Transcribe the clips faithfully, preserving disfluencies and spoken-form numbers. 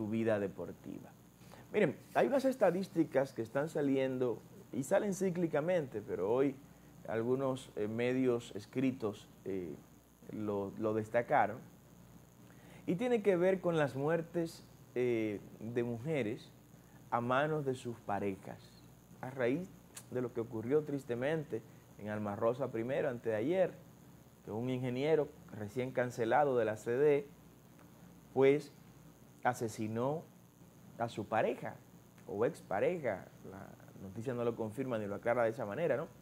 su vida deportiva. Miren, hay unas estadísticas que están saliendo y salen cíclicamente, pero hoy algunos eh, medios escritos eh, lo, lo destacaron, y tiene que ver con las muertes eh, de mujeres a manos de sus parejas, a raíz de lo que ocurrió tristemente en Alma Rosa primero, antes de ayer, que un ingeniero recién cancelado de la C D, pues asesinó a su pareja o expareja. La noticia no lo confirma ni lo aclara de esa manera, ¿no?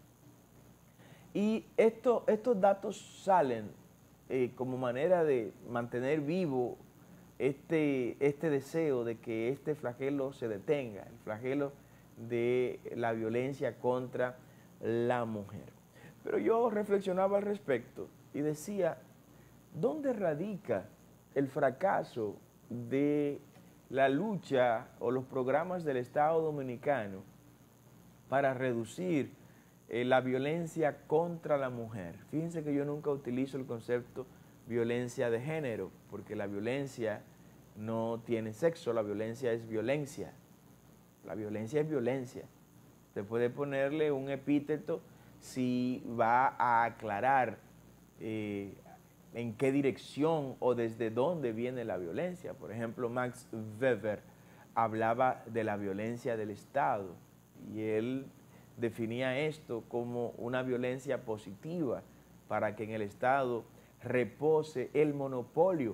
Y esto, estos datos salen eh, como manera de mantener vivo este, este deseo de que este flagelo se detenga, el flagelo de la violencia contra la mujer. Pero yo reflexionaba al respecto y decía, ¿dónde radica el fracaso de la lucha o los programas del Estado Dominicano para reducir eh, la violencia contra la mujer? Fíjense que yo nunca utilizo el concepto violencia de género, porque la violencia no tiene sexo, la violencia es violencia. La violencia es violencia. Se puede ponerle un epíteto si va a aclarar eh, en qué dirección o desde dónde viene la violencia. Por ejemplo, Max Weber hablaba de la violencia del Estado y él definía esto como una violencia positiva para que en el Estado repose el monopolio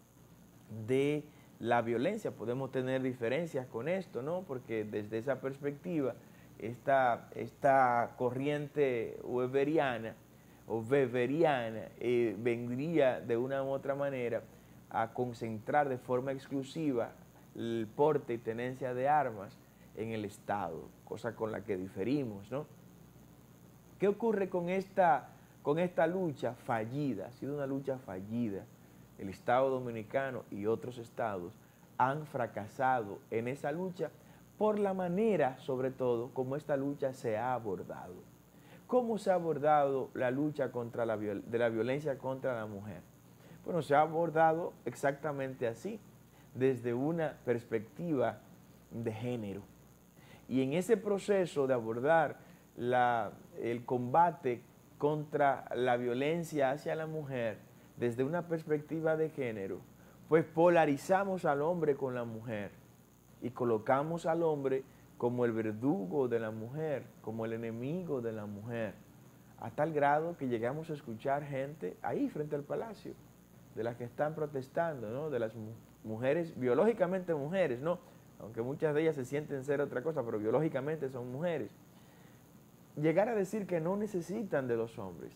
de la violencia. Podemos tener diferencias con esto, ¿no? Porque desde esa perspectiva, esta, esta corriente weberiana o weberiana eh, vendría de una u otra manera a concentrar de forma exclusiva el porte y tenencia de armas en el Estado, cosa con la que diferimos, ¿no? ¿Qué ocurre con esta, con esta lucha fallida? Ha sido una lucha fallida. El Estado Dominicano y otros estados han fracasado en esa lucha por la manera, sobre todo, como esta lucha se ha abordado. ¿Cómo se ha abordado la lucha contra la, de la violencia contra la mujer? Bueno, se ha abordado exactamente así, desde una perspectiva de género. Y en ese proceso de abordar la, el combate contra la violencia hacia la mujer desde una perspectiva de género, pues polarizamos al hombre con la mujer y colocamos al hombre como el verdugo de la mujer, como el enemigo de la mujer, a tal grado que llegamos a escuchar gente ahí frente al palacio, de las que están protestando, ¿no? De las mu mujeres, biológicamente mujeres, ¿no? Aunque muchas de ellas se sienten ser otra cosa, pero biológicamente son mujeres. Llegar a decir que no necesitan de los hombres.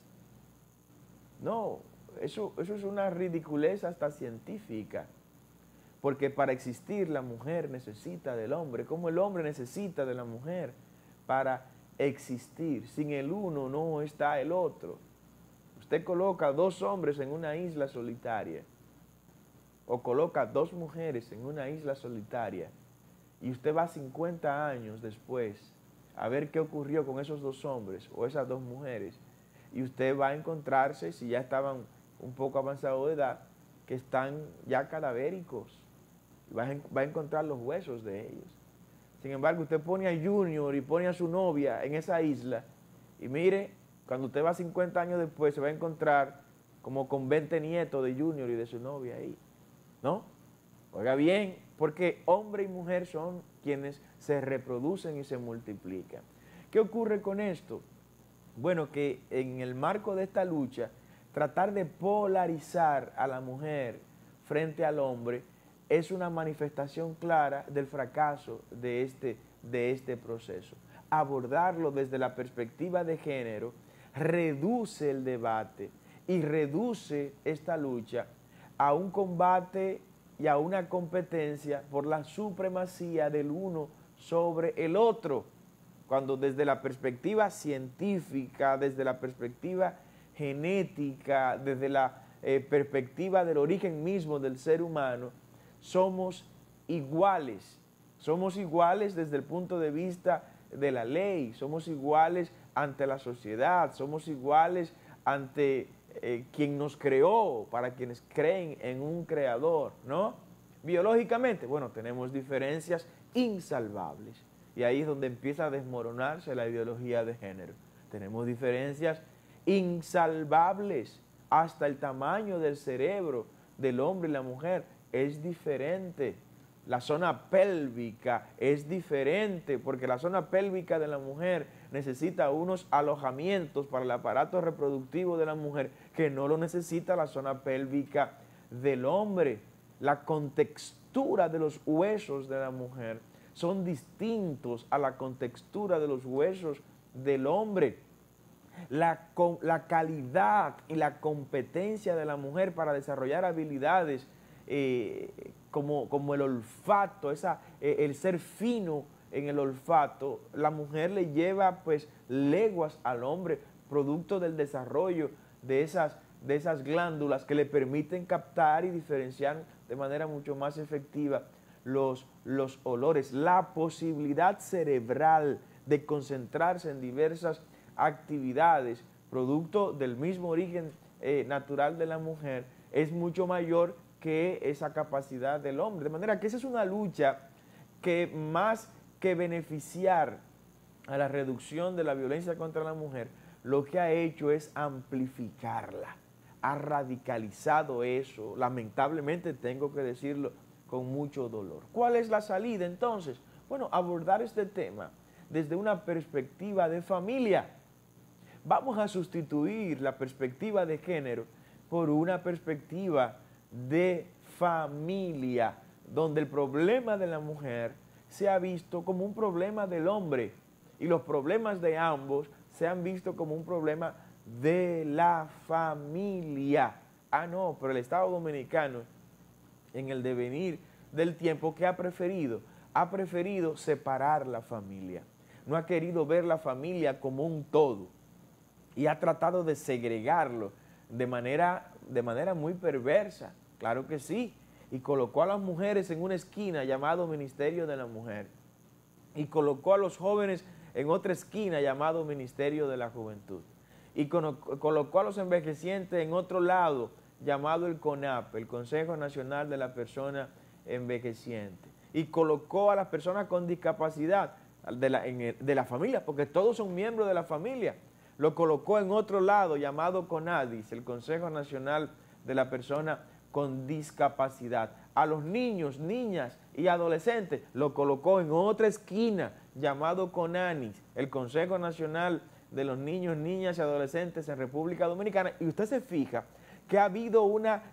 No, eso, eso es una ridiculez hasta científica. Porque para existir la mujer necesita del hombre, como el hombre necesita de la mujer para existir. Sin el uno no está el otro. Usted coloca dos hombres en una isla solitaria o coloca dos mujeres en una isla solitaria y usted va cincuenta años después a ver qué ocurrió con esos dos hombres o esas dos mujeres y usted va a encontrarse, si ya estaban un poco avanzados de edad, que están ya cadavéricos. Va a, va a encontrar los huesos de ellos. Sin embargo, usted pone a Junior y pone a su novia en esa isla y mire, cuando usted va cincuenta años después se va a encontrar como con veinte nietos de Junior y de su novia ahí, ¿no? Oiga bien, porque hombre y mujer son quienes se reproducen y se multiplican. ¿Qué ocurre con esto? Bueno, que en el marco de esta lucha, tratar de polarizar a la mujer frente al hombre es una manifestación clara del fracaso de este, de este proceso. Abordarlo desde la perspectiva de género reduce el debate y reduce esta lucha a un combate y a una competencia por la supremacía del uno sobre el otro, cuando desde la perspectiva científica, desde la perspectiva genética, desde la eh, perspectiva del origen mismo del ser humano, somos iguales, somos iguales desde el punto de vista de la ley, somos iguales ante la sociedad, somos iguales ante eh, quien nos creó, para quienes creen en un creador, ¿no? Biológicamente, bueno, tenemos diferencias insalvables. Y ahí es donde empieza a desmoronarse la ideología de género. Tenemos diferencias insalvables. Hasta el tamaño del cerebro del hombre y la mujer es diferente. La zona pélvica es diferente, porque la zona pélvica de la mujer necesita unos alojamientos para el aparato reproductivo de la mujer que no lo necesita la zona pélvica del hombre. La contextura de los huesos de la mujer son distintos a la contextura de los huesos del hombre. La, la calidad y la competencia de la mujer para desarrollar habilidades eh, como, como el olfato, esa, eh, el ser fino en el olfato, la mujer le lleva pues leguas al hombre, producto del desarrollo de esas, de esas glándulas que le permiten captar y diferenciar de manera mucho más efectiva los, los olores, la posibilidad cerebral de concentrarse en diversas actividades, producto del mismo origen eh, natural de la mujer, es mucho mayor que esa capacidad del hombre. De manera que esa es una lucha que más que beneficiar a la reducción de la violencia contra la mujer, lo que ha hecho es amplificarla, ha radicalizado eso, lamentablemente tengo que decirlo con mucho dolor. ¿Cuál es la salida entonces? Bueno, abordar este tema desde una perspectiva de familia. Vamos a sustituir la perspectiva de género por una perspectiva de familia, donde el problema de la mujer se ha visto como un problema del hombre y los problemas de ambos se han visto como un problema de la familia. Ah, no, pero el Estado Dominicano, en el devenir del tiempo, ¿qué ha preferido? Ha preferido separar la familia. No ha querido ver la familia como un todo y ha tratado de segregarlo de manera, de manera muy perversa, claro que sí, y colocó a las mujeres en una esquina llamado Ministerio de la Mujer y colocó a los jóvenes en otra esquina llamado Ministerio de la Juventud y colocó a los envejecientes en otro lado llamado el CONAP, el Consejo Nacional de la Persona Envejeciente, y colocó a las personas con discapacidad de la, en el, de la familia, porque todos son miembros de la familia, lo colocó en otro lado llamado CONADIS, el Consejo Nacional de la Persona con Discapacidad. A los niños, niñas y adolescentes lo colocó en otra esquina llamado CONANIS, el Consejo Nacional de los Niños, Niñas y Adolescentes en República Dominicana. Y usted se fija que ha habido una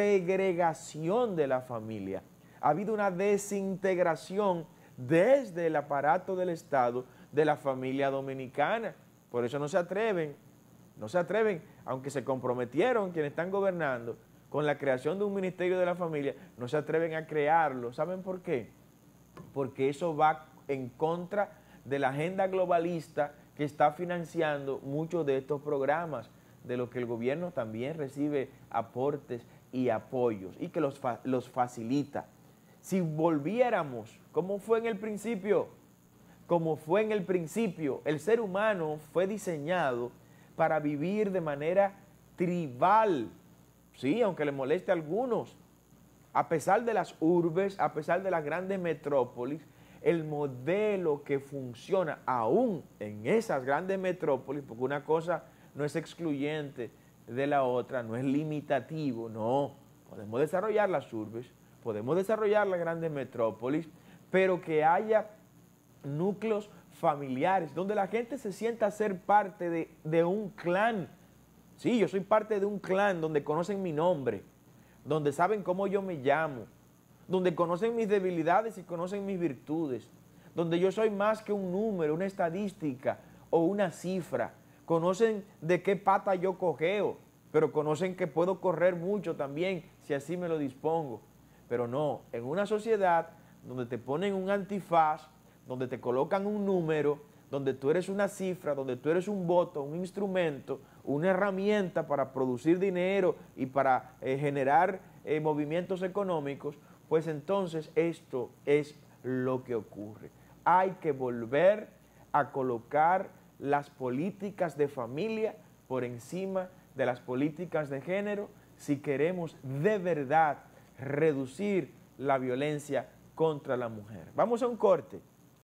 segregación de la familia, ha habido una desintegración desde el aparato del Estado de la familia dominicana. Por eso no se atreven, no se atreven, aunque se comprometieron quienes están gobernando con la creación de un Ministerio de la Familia, no se atreven a crearlo. ¿Saben por qué? Porque eso va en contra de la agenda globalista que está financiando muchos de estos programas, de los que el gobierno también recibe aportes y apoyos y que los, fa los facilita. Si volviéramos, como fue en el principio, como fue en el principio, el ser humano fue diseñado para vivir de manera tribal, sí, aunque le moleste a algunos, a pesar de las urbes, a pesar de las grandes metrópolis, el modelo que funciona aún en esas grandes metrópolis, porque una cosa no es excluyente de la otra, no es limitativo, no, podemos desarrollar las urbes, podemos desarrollar las grandes metrópolis, pero que haya núcleos familiares, donde la gente se sienta ser parte de, de un clan. Sí, yo soy parte de un clan donde conocen mi nombre, donde saben cómo yo me llamo, donde conocen mis debilidades y conocen mis virtudes, donde yo soy más que un número, una estadística o una cifra. Conocen de qué pata yo cojeo, pero conocen que puedo correr mucho también si así me lo dispongo. Pero no, en una sociedad donde te ponen un antifaz, donde te colocan un número, donde tú eres una cifra, donde tú eres un voto, un instrumento, una herramienta para producir dinero y para eh, generar eh, movimientos económicos, pues entonces esto es lo que ocurre. Hay que volver a colocar las políticas de familia por encima de las políticas de género si queremos de verdad reducir la violencia contra la mujer. Vamos a un corte